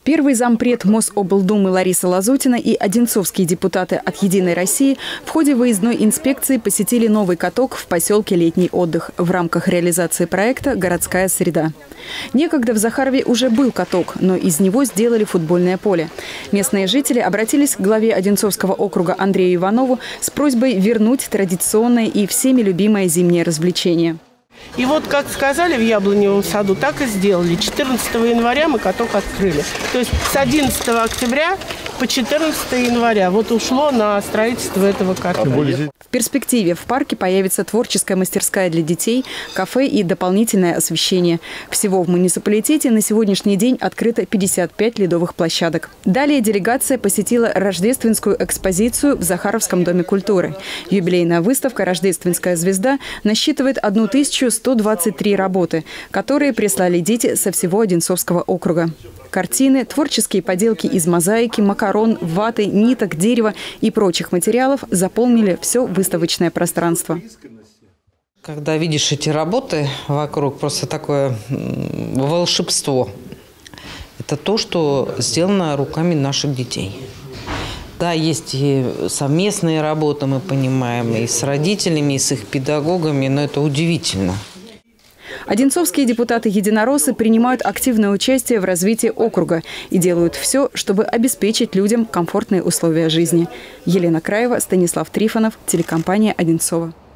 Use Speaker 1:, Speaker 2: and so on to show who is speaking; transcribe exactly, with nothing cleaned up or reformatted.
Speaker 1: Первый зампред Мособлдумы Лариса Лазутина и одинцовские депутаты от «Единой России» в ходе выездной инспекции посетили новый каток в поселке Летний отдых в рамках реализации проекта «Городская среда». Некогда в Захарове уже был каток, но из него сделали футбольное поле. Местные жители обратились к главе Одинцовского округа Андрею Иванову с просьбой вернуть традиционное и всеми любимое зимнее развлечение.
Speaker 2: И вот, как сказали в Яблоневом саду, так и сделали. четырнадцатого января мы каток открыли. То есть с одиннадцатого октября по четырнадцатое января вот ушло на строительство этого катка.
Speaker 1: В перспективе в парке появится творческая мастерская для детей, кафе и дополнительное освещение. Всего в муниципалитете на сегодняшний день открыто пятьдесят пять ледовых площадок. Далее делегация посетила рождественскую экспозицию в Захаровском доме культуры. Юбилейная выставка «Рождественская звезда» насчитывает тысячу сто двадцать три работы, которые прислали дети со всего Одинцовского округа. Картины, творческие поделки из мозаики, макарон, ваты, ниток, дерева и прочих материалов заполнили все выставочное пространство.
Speaker 3: Когда видишь эти работы вокруг, просто такое волшебство. Это то, что сделано руками наших детей. Да, есть и совместные работы, мы понимаем, и с родителями, и с их педагогами, но это удивительно.
Speaker 1: Одинцовские депутаты-единороссы принимают активное участие в развитии округа и делают все, чтобы обеспечить людям комфортные условия жизни. Елена Краева, Станислав Трифонов, телекомпания «Одинцово».